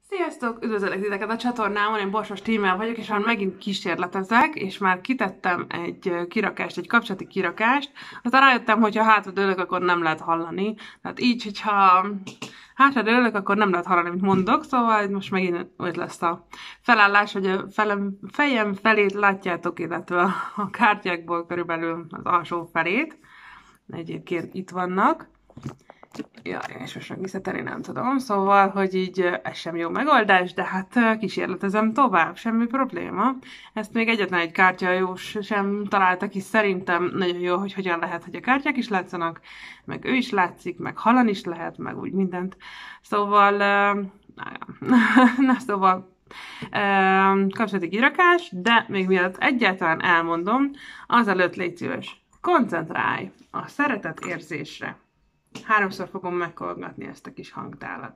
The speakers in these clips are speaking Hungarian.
Sziasztok! Üdvözöllek titeket a csatornámon, én Borsos Tímea vagyok, és már megint kísérletezek, és már kitettem egy kirakást, egy kapcsolati kirakást. Aztán rájöttem, hogy ha hátradőlök, akkor nem lehet hallani. Tehát így, hogyha hátradőlök, akkor nem lehet hallani, amit mondok, szóval most megint úgy lesz a felállás, hogy a fejem felét látjátok, illetve a kártyákból körülbelül az alsó felét. Egyébként itt vannak. Ja, és most meg visszatenni nem tudom, szóval, hogy így ez sem jó megoldás, de hát kísérletezem tovább, semmi probléma. Ezt még egyetlen egy kártyajós sem találta ki, szerintem nagyon jó, hogy hogyan lehet, hogy a kártyák is látszanak, meg ő is látszik, meg hallani is lehet, meg úgy mindent. Szóval, szóval, kapcsolati kirakás, de még mielőtt egyáltalán elmondom, azelőtt légy szíves, koncentrálj a szeretet érzésre. 3-szor fogom megkolgatni ezt a kis hangtálat.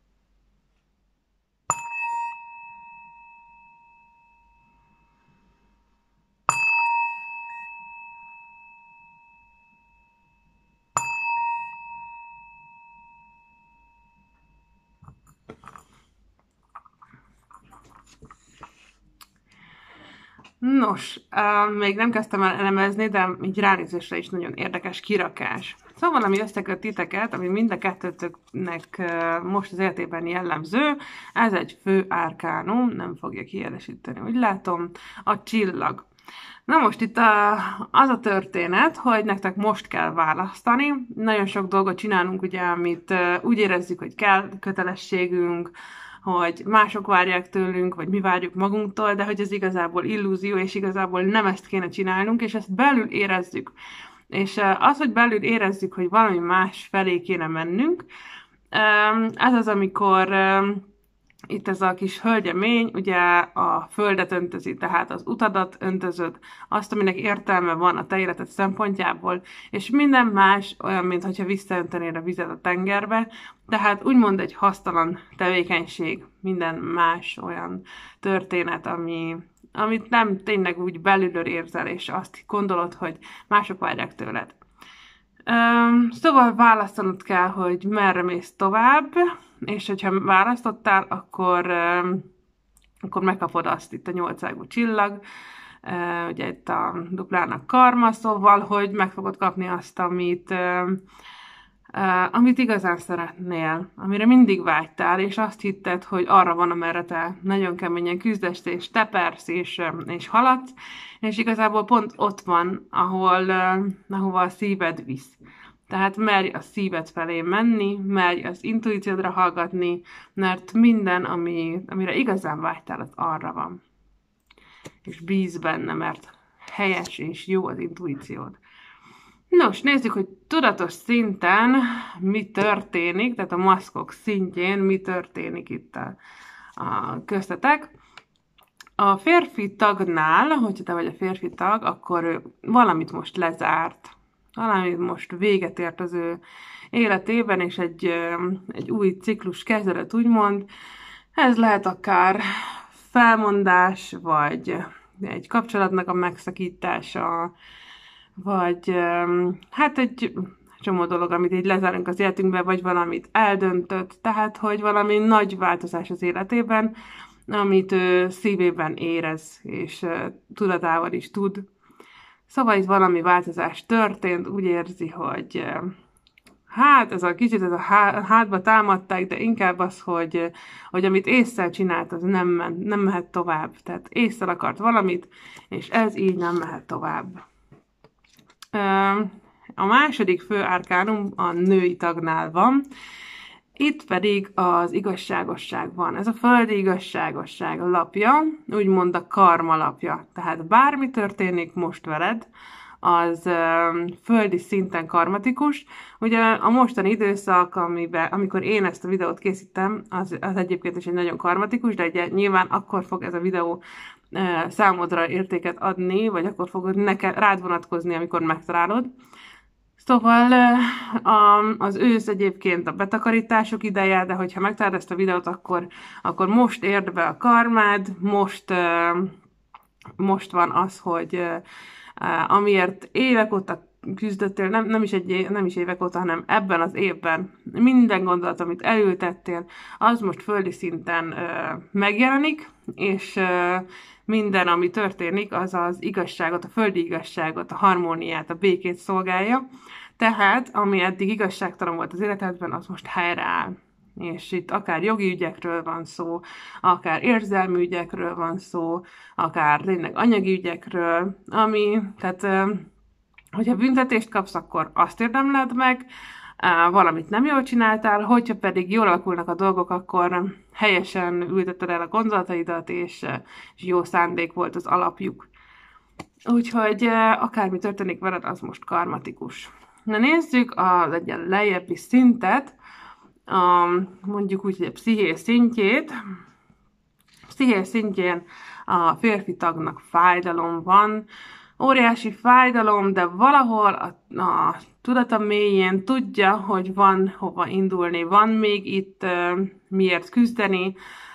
Nos, még nem kezdtem el elemezni, de így ránézésre is nagyon érdekes kirakás. Szóval ami összeköt titeket, ami mind a kettőtöknek most az életében jellemző, ez egy fő árkánum, nem fogja kijelesíteni, úgy látom, a csillag. Na most itt az a történet, hogy nektek most kell választani. Nagyon sok dolgot csinálunk, ugye, amit úgy érezzük, hogy kell, kötelességünk, hogy mások várják tőlünk, vagy mi várjuk magunktól, de hogy ez igazából illúzió, és igazából nem ezt kéne csinálnunk, és ezt belül érezzük. És az, hogy belül érezzük, hogy valami más felé kéne mennünk, ez az, amikor itt ez a kis hölgyemény ugye a földet öntözi, tehát az utadat öntözöd, azt, aminek értelme van a te életed szempontjából, és minden más olyan, mintha visszaöntenéd a vizet a tengerbe, tehát úgymond egy hasztalan tevékenység, minden más olyan történet, amit nem tényleg úgy belülről érzel, és azt gondolod, hogy mások várják tőled. Szóval választanod kell, hogy merre mész tovább, és hogyha választottál, akkor megkapod azt itt a 8-ágú csillag, ugye itt a duplának karma, szóval, hogy meg fogod kapni azt, amit igazán szeretnél, amire mindig vágytál, és azt hitted, hogy arra van, amerre te nagyon keményen küzdesz, és tepersz, és haladsz, és igazából pont ott van, ahova a szíved visz. Tehát merj a szíved felé menni, merj az intuíciódra hallgatni, mert minden, amire igazán vágytál, az arra van. És bízz benne, mert helyes és jó az intuíciód. Nos, nézzük, hogy tudatos szinten mi történik, tehát a maszkok szintjén mi történik itt a köztetek. A férfi tagnál, hogyha te vagy a férfi tag, akkor ő valamit most lezárt, valamit most véget ért az ő életében, és egy új ciklus kezdődött, úgymond. Ez lehet akár felmondás, vagy egy kapcsolatnak a megszakítása, vagy hát egy csomó dolog, amit így lezárunk az életünkbe, vagy valamit eldöntött, tehát hogy valami nagy változás az életében, amit ő szívében érez, és tudatával is tud. Szóval itt valami változás történt, úgy érzi, hogy hát ez a kicsit ez a hátba támadták, de inkább az, hogy amit ésszel csinált, az nem mehet tovább. Tehát ésszel akart valamit, és ez így nem mehet tovább. A második fő árkánum a női tagnál van, itt pedig az igazságosság van. Ez a földi igazságosság lapja, úgymond a karma lapja. Tehát bármi történik most veled, az földi szinten karmatikus. Ugye a mostani időszak, amikor én ezt a videót készítem, az egyébként is egy nagyon karmatikus, de ugye nyilván akkor fog ez a videó számodra értéket adni, vagy akkor fog rád vonatkozni, amikor megtalálod. Szóval az ősz egyébként a betakarítások ideje, de hogyha megtalálod ezt a videót, akkor most érd be a karmád, most van az, hogy amiért évek óta küzdöttél, nem is évek óta, hanem ebben az évben minden gondolat, amit elültettél, az most földi szinten megjelenik, és minden, ami történik, az az igazságot, a földi igazságot, a harmóniát, a békét szolgálja. Tehát, ami eddig igazságtalan volt az életedben, az most helyreáll. És itt akár jogi ügyekről van szó, akár érzelmi ügyekről van szó, akár tényleg anyagi ügyekről, tehát hogyha büntetést kapsz, akkor azt érdemled meg, valamit nem jól csináltál, hogyha pedig jól alakulnak a dolgok, akkor helyesen ültetted el a gondolataidat, és jó szándék volt az alapjuk. Úgyhogy akármi történik veled, az most karmatikus. Na nézzük az egyen lejjebbi szintet, mondjuk úgy, hogy a pszichés szintjét. Pszichés szintjén a férfi tagnak fájdalom van, óriási fájdalom, de valahol a tudata mélyén tudja, hogy van hova indulni, van még itt miért küzdeni,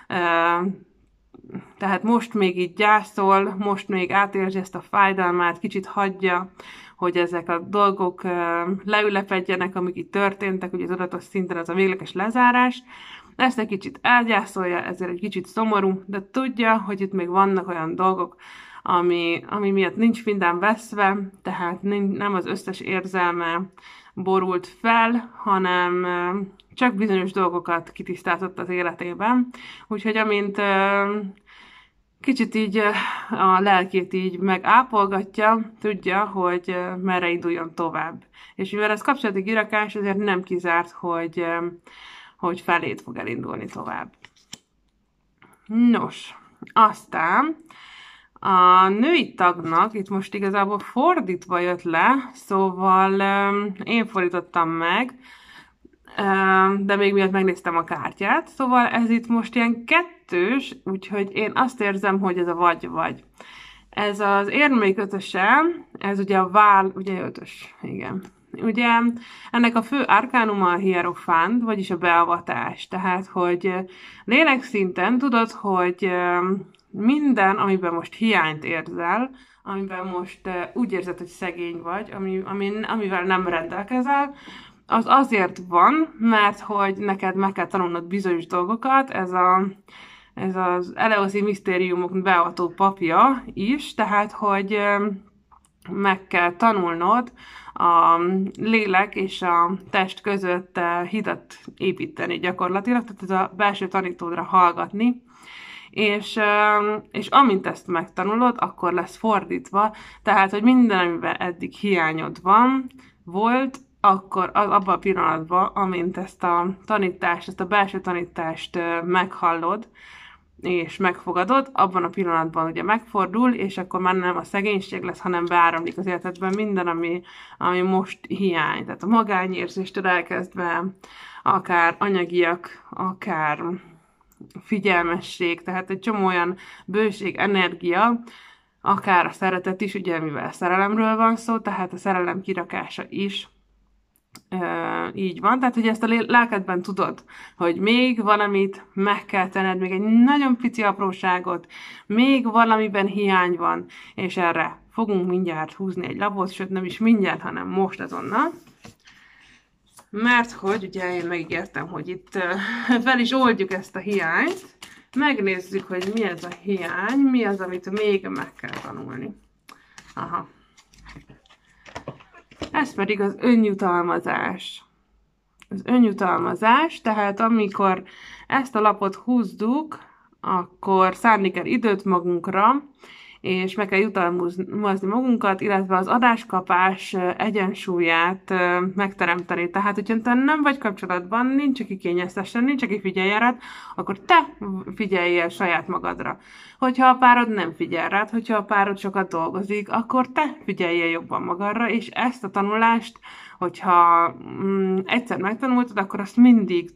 tehát most még így gyászol, most még átérzi ezt a fájdalmát, kicsit hagyja, hogy ezek a dolgok leülepedjenek, amik itt történtek, ugye az tudatos szinten az a végleges lezárás. Ezt egy kicsit elgyászolja, ezért egy kicsit szomorú, de tudja, hogy itt még vannak olyan dolgok, ami miatt nincs minden veszve, tehát nem az összes érzelme borult fel, hanem csak bizonyos dolgokat kitisztázott az életében. Úgyhogy amint kicsit így a lelkét így megápolgatja, tudja, hogy merre induljon tovább. És mivel ez kapcsolati kirakás, ezért nem kizárt, hogy felét fog elindulni tovább. Nos, aztán a női tagnak itt most igazából fordítva jött le, szóval én fordítottam meg, de még miatt megnéztem a kártyát, szóval ez itt most ilyen kettős, úgyhogy én azt érzem, hogy ez a vagy-vagy. Ez az érmék ötöse, ez ugye a vál, ugye ötös, igen. Ugye ennek a fő arkánuma a hierofánt, vagyis a beavatás, tehát hogy lélekszinten tudod, hogy minden, amiben most hiányt érzel, amiben most úgy érzed, hogy szegény vagy, amivel nem rendelkezel, az azért van, mert hogy neked meg kell tanulnod bizonyos dolgokat, ez az Eleuszi misztériumok beavató papja is, tehát hogy meg kell tanulnod a lélek és a test között hidat építeni gyakorlatilag, tehát ez a belső tanítódra hallgatni, és amint ezt megtanulod, akkor lesz fordítva, tehát, hogy minden, amiben eddig hiányod volt, akkor abban a pillanatban, amint ezt a tanítást, ezt a belső tanítást meghallod, és megfogadod, abban a pillanatban ugye megfordul, és akkor már nem a szegénység lesz, hanem beáramlik az életedben minden, ami most hiány. Tehát a magányérzéstől elkezdve, akár anyagiak, akár figyelmesség, tehát egy csomó olyan bőség, energia, akár a szeretet is, ugye mivel szerelemről van szó, tehát a szerelem kirakása is így van, tehát hogy ezt a lelkedben tudod, hogy még valamit meg kell tenned, még egy nagyon pici apróságot, még valamiben hiány van, és erre fogunk mindjárt húzni egy lapot, sőt nem is mindjárt, hanem most azonnal, mert hogy ugye én megígértem, hogy itt fel is oldjuk ezt a hiányt, megnézzük, hogy mi ez a hiány, mi az, amit még meg kell tanulni. Aha. Ez pedig az önjutalmazás. Az önjutalmazás, tehát amikor ezt a lapot húzzuk, akkor szánni kell időt magunkra, és meg kell jutalmazni magunkat, illetve az adáskapás egyensúlyát megteremteni. Tehát, hogyha te nem vagy kapcsolatban, nincs, aki kényeztessen, nincs, aki figyeljen rád, akkor te figyeljél saját magadra. Hogyha a párod nem figyel rád, hogyha a párod sokat dolgozik, akkor te figyeljél jobban magadra, és ezt a tanulást, hogyha egyszer megtanultad, akkor azt mindig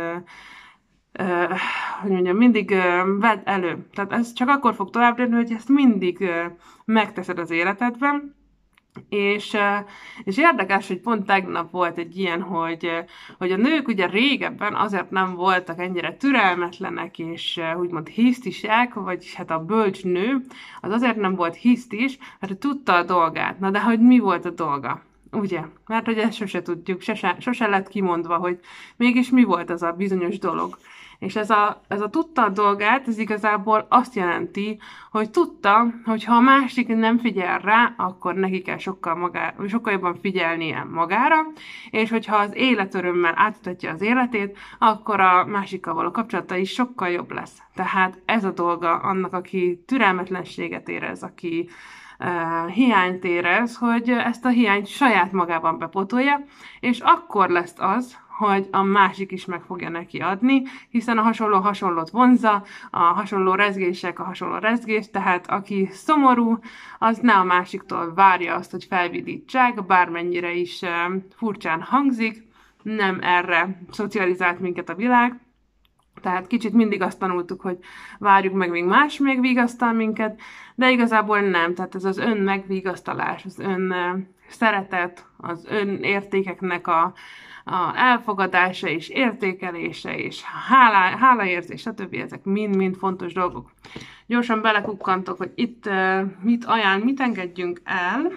mindig vedd elő. Tehát ez csak akkor fog tovább lépni, hogy ezt mindig megteszed az életedben. És érdekes, hogy pont tegnap volt egy ilyen, hogy a nők ugye régebben azért nem voltak ennyire türelmetlenek, és úgymond hisztisek, vagyis hát a bölcs nő, az azért nem volt hisztis, mert tudta a dolgát. Na de hogy mi volt a dolga? Ugye? Mert hogy ezt sose tudjuk, sose lett kimondva, hogy mégis mi volt az a bizonyos dolog. És ez a tudta a dolgát, ez igazából azt jelenti, hogy tudta, hogy ha a másik nem figyel rá, akkor neki kell sokkal jobban figyelnie magára, és hogyha az életörömmel átadja az életét, akkor a másikkal való kapcsolata is sokkal jobb lesz. Tehát ez a dolga annak, aki türelmetlenséget érez, aki hiányt érez, hogy ezt a hiányt saját magában bepótolja, és akkor lesz az, hogy a másik is meg fogja neki adni, hiszen a hasonló hasonlót vonzza, a hasonló rezgések a hasonló rezgés, tehát aki szomorú, az ne a másiktól várja azt, hogy felvidítsák, bármennyire is furcsán hangzik, nem erre szocializált minket a világ, tehát kicsit mindig azt tanultuk, hogy várjuk meg, még más megvigasztal minket, de igazából nem. Tehát ez az ön megvigasztalás, az ön szeretet, az ön értékeknek a elfogadása és értékelése és hálaérzés, stb. Ezek mind-mind fontos dolgok. Gyorsan belekukkantok, hogy itt mit ajánl, mit engedjünk el.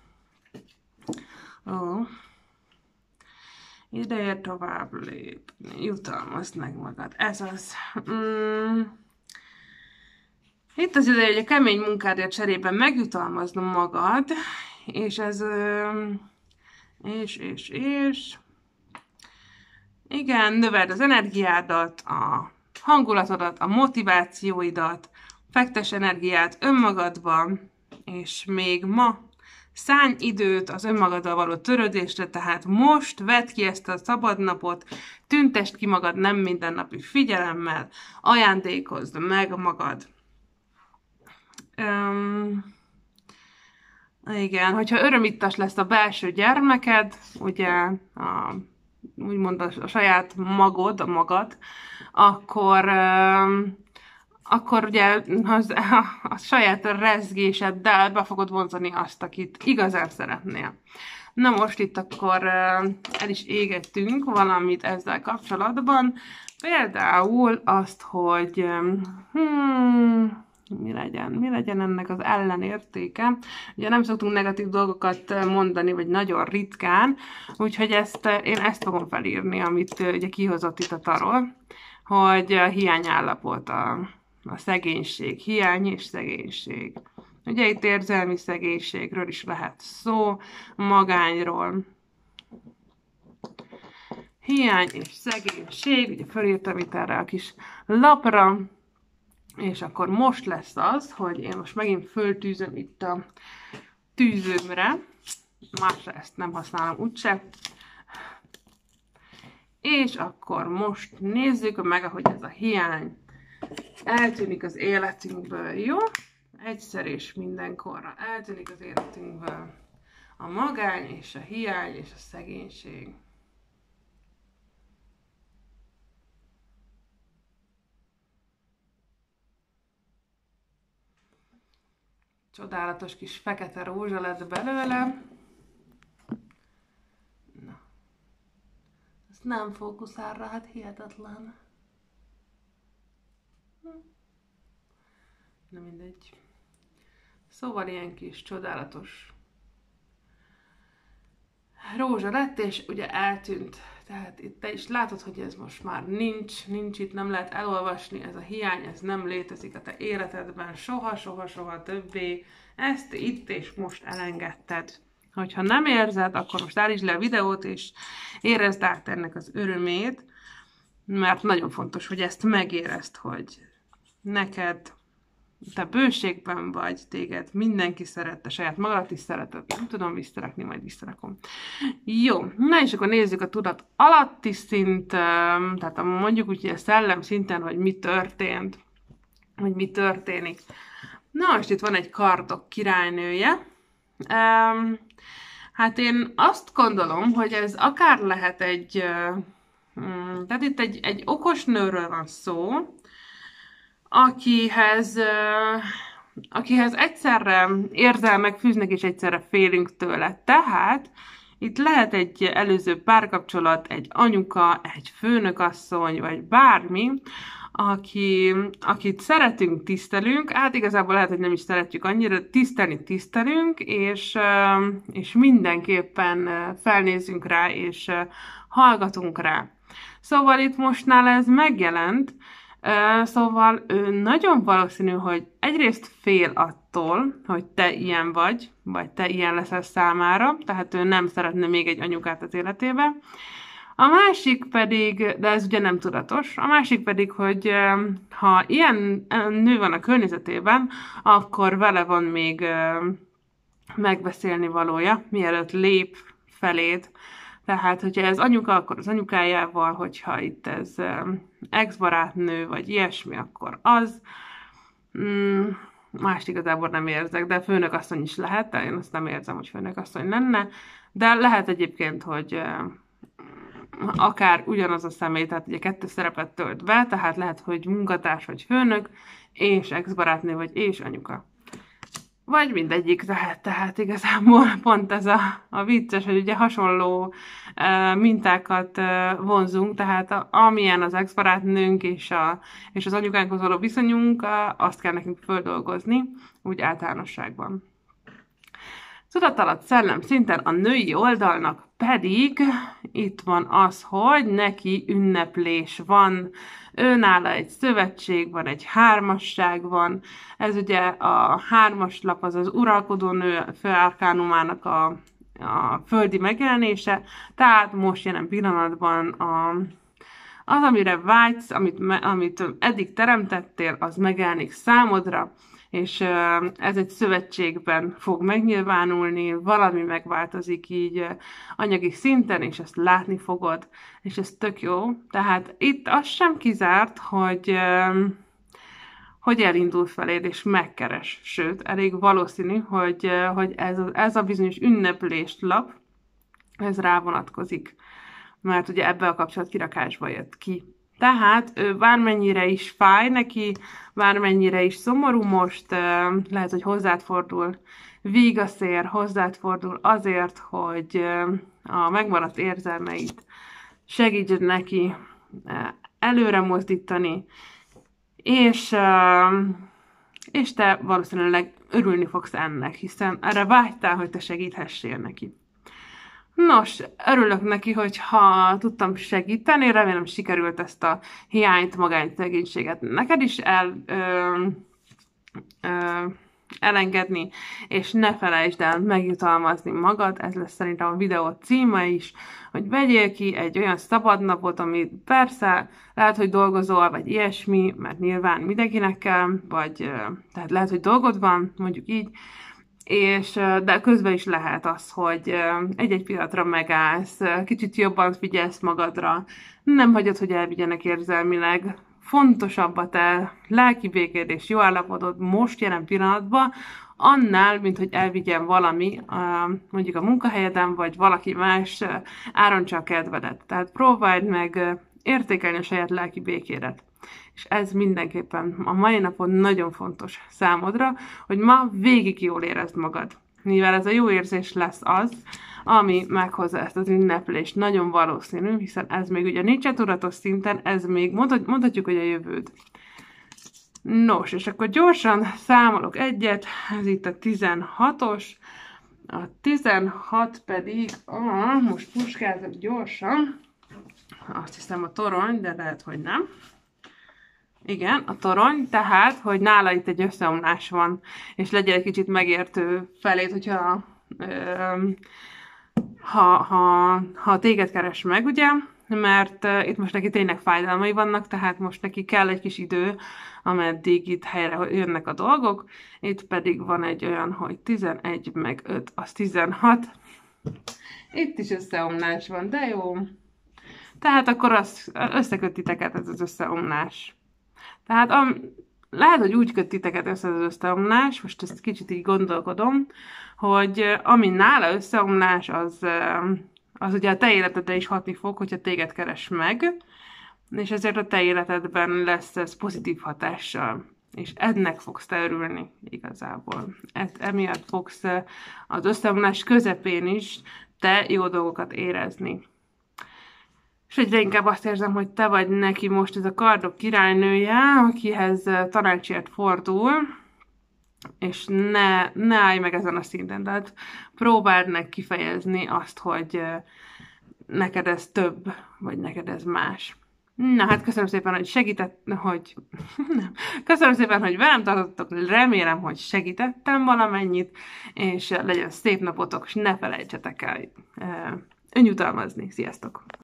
Ideje tovább lépni, jutalmazd meg magad. Ez az. Itt az ideje, hogy a kemény munkádért cserében megjutalmaznom magad, és ez... És... Igen, növeld az energiádat, a hangulatodat, a motivációidat, fektess energiát önmagadba, és még ma szánj időt az önmagaddal való törődésre, tehát most vedd ki ezt a szabadnapot, tüntesd ki magad nem mindennapi figyelemmel, ajándékozd meg magad. Igen, hogyha örömittas lesz a belső gyermeked, ugye úgymond a saját magad, akkor ugye a saját rezgéseddel be fogod vonzani azt, akit igazán szeretnél. Na most itt akkor el is égettünk valamit ezzel kapcsolatban, például azt, hogy mi legyen ennek az ellenértéke. Ugye nem szoktunk negatív dolgokat mondani, vagy nagyon ritkán, úgyhogy én ezt fogom felírni, amit ugye kihozott itt a tarot, hogy a hiányállapot, a szegénység, hiány és szegénység. Ugye itt érzelmi szegénységről is lehet szó, magányról. Hiány és szegénység, ugye felírtam itt erre a kis lapra, és akkor most lesz az, hogy én most megint föltűzöm itt a tűzőmre, másra ezt nem használom úgyse, és akkor most nézzük meg, ahogy ez a hiány eltűnik az életünkből, jó? Egyszer és mindenkorra eltűnik az életünkből a magány és a hiány és a szegénység. Csodálatos kis fekete rózsa lett belőle. Na. Ez nem fókuszál rá, hát hihetetlen. Na mindegy. Szóval ilyen kis csodálatos rózsa lett, és ugye eltűnt. Tehát itt te is látod, hogy ez most már nincs itt, nem lehet elolvasni, ez a hiány, ez nem létezik a te életedben, soha többé. Ezt itt és most elengedted. Hogyha nem érzed, akkor most állítsd le a videót, és érezd át ennek az örömét, mert nagyon fontos, hogy ezt megérezd, hogy neked te bőségben vagy, téged mindenki szeret, te saját magadat is szereted, nem tudom visszarakni, majd visszarakom. Jó, na és akkor nézzük a tudat alatti szint, tehát mondjuk úgy, hogy a szellem szinten, hogy mi történt, hogy mi történik. Na most itt van egy kardok királynője. Hát én azt gondolom, hogy ez akár lehet tehát itt egy okos nőről van szó, akihez egyszerre érzelmek fűznek, és egyszerre félünk tőle. Tehát Itt lehet egy előző párkapcsolat, egy anyuka, egy főnökasszony, vagy bármi, akit szeretünk, tisztelünk, hát igazából lehet, hogy nem is szeretjük annyira, tisztelünk, és mindenképpen felnézünk rá, és hallgatunk rá. Szóval itt most nála ez megjelent, szóval ő nagyon valószínű, hogy egyrészt fél attól, hogy te ilyen vagy te ilyen leszel számára, tehát ő nem szeretne még egy anyukát az életébe. A másik pedig, de ez ugye nem tudatos, a másik pedig, hogy ha ilyen nő van a környezetében, akkor vele van még megbeszélni valója, mielőtt lép feléd. Tehát, hogyha ez anyuka, akkor az anyukájával, hogyha itt ez ex-barátnő, vagy ilyesmi, akkor az. Mást igazából nem érzek, de főnökasszony is lehet, de én azt nem érzem, hogy főnökasszony lenne. De lehet egyébként, hogy akár ugyanaz a személy, tehát ugye kettő szerepet tölt be, tehát lehet, hogy munkatárs vagy főnök, és ex-barátnő vagy és anyuka. Vagy mindegyik lehet, tehát igazából pont ez a vicces, hogy ugye hasonló mintákat vonzunk, tehát amilyen az ex-barátnőnk és az anyukánkhoz való viszonyunk, azt kell nekünk földolgozni, úgy általánosságban. Tudatalatt szellem szinten a női oldalnak pedig itt van az, hogy neki ünneplés van, őnála egy szövetség van, egy hármasság van, ez ugye a hármas lap az az uralkodó nő főárkánumának a földi megjelenése, tehát most jelen pillanatban az, amire vágysz, amit eddig teremtettél, az megjelenik számodra, és ez egy szövetségben fog megnyilvánulni, valami megváltozik így anyagi szinten, és ezt látni fogod, és ez tök jó. Tehát itt az sem kizárt, hogy elindul feléd, és megkeres. Sőt, elég valószínű, hogy ez a bizonyos ünneplést lap, ez rá vonatkozik, mert ugye ebbe a kapcsolat kirakásba jött ki. Tehát ő bármennyire is fáj neki, bármennyire is szomorú most, lehet, hogy hozzád fordul vígaszér, hozzád fordul azért, hogy a megmaradt érzelmeit segítsd neki előre mozdítani, és te valószínűleg örülni fogsz ennek, hiszen erre vágytál, hogy te segíthessél neki. Nos, örülök neki, hogyha tudtam segíteni, remélem sikerült ezt a hiányt, magányt, szegénységet neked is elengedni, és ne felejtsd el megjutalmazni magad, ez lesz szerintem a videó címe is, hogy vegyél ki egy olyan szabadnapot, ami persze lehet, hogy dolgozol, vagy ilyesmi, mert nyilván mindenkinek kell, vagy tehát lehet, hogy dolgod van, mondjuk így, de közben is lehet az, hogy egy-egy pillanatra megállsz, kicsit jobban figyelsz magadra, nem hagyod, hogy elvigyenek érzelmileg, fontosabb a te lelki békéd és jó állapotod most jelen pillanatban, annál, mint hogy elvigyen valami, mondjuk a munkahelyeden, vagy valaki más árontsa a kedvedet. Tehát próbáld meg értékelni a saját lelki békédet. És ez mindenképpen a mai napon nagyon fontos számodra, hogy ma végig jól érezd magad. Mivel ez a jó érzés lesz az, ami meghozza ezt az ünneplést, nagyon valószínű, hiszen ez még ugye nincs tudatos szinten, ez még mondhatjuk, hogy a jövőd. Nos, és akkor gyorsan számolok egyet, ez itt a 16-os, a 16 pedig, most puskázok gyorsan, azt hiszem a torony, de lehet, hogy nem. Igen, a torony, tehát, hogy nála itt egy összeomlás van, és legyen egy kicsit megértő felét, hogyha ha téged keres meg, ugye, mert itt most neki tényleg fájdalmai vannak, tehát most neki kell egy kis idő, ameddig itt helyre jönnek a dolgok, itt pedig van egy olyan, hogy 11 meg 5, az 16, itt is összeomlás van, de jó. Tehát akkor összeköt titeket ez az összeomlás. Tehát lehet, hogy úgy köt titeket össze az összeomlás, most ezt kicsit így gondolkodom, hogy ami nála összeomlás, az ugye a te életedre is hatni fog, hogyha téged keres meg, és ezért a te életedben lesz ez pozitív hatással. És ennek fogsz te örülni igazából. Emiatt fogsz az összeomlás közepén is te jó dolgokat érezni. És egyre inkább azt érzem, hogy te vagy neki most ez a kardok királynője, akihez tanácsért fordul, és ne állj meg ezen a szinten, tehát próbáld meg kifejezni azt, hogy neked ez több, vagy neked ez más. Na hát köszönöm szépen, hogy nem. Köszönöm szépen, hogy velem tartottok, remélem, hogy segítettem valamennyit, és legyen szép napotok, és ne felejtsetek el önjutalmazni. Sziasztok!